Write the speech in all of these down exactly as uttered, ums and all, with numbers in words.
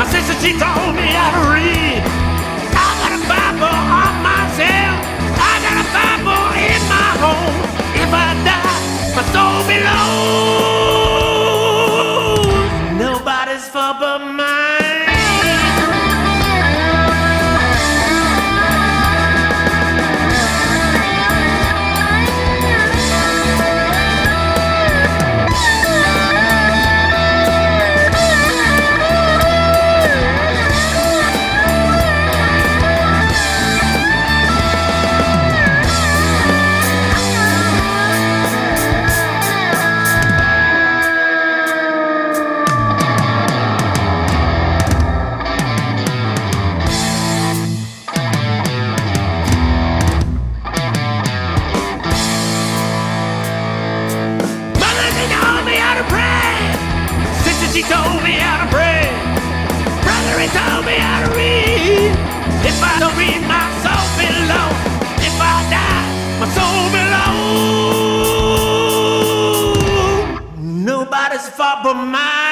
sister, she told me how to read. I got a Bible on myself. I got a Bible in my home. If I die, my soul belongs. Nobody's fault but mine. She told me how to pray. Brother, he told me how to read. If I don't read, my soul belongs. If I die, my soul belongs. Nobody's fault but mine.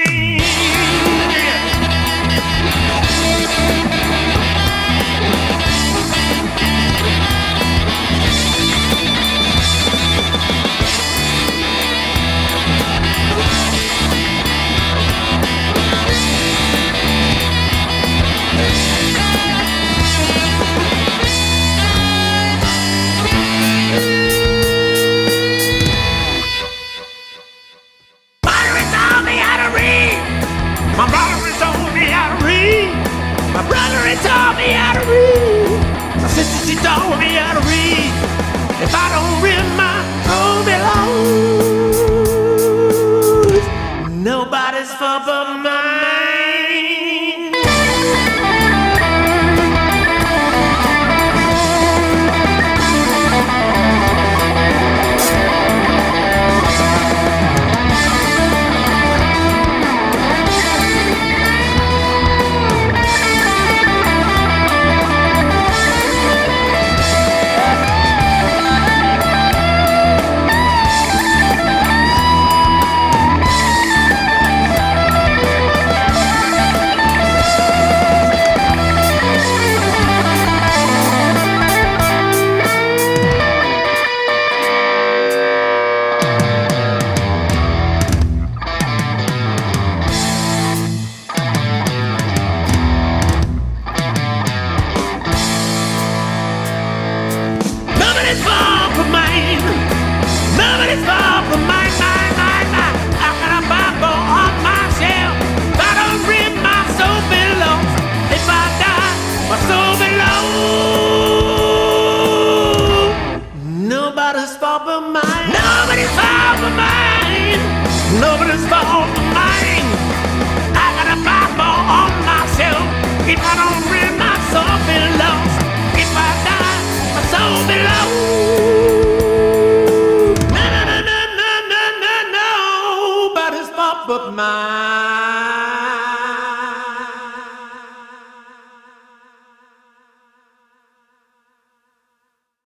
My brother told me how to read. My brother he taught me how to read. My sister she told me how to read. If I don't read, my soul belongs. Nobody's fault but mine.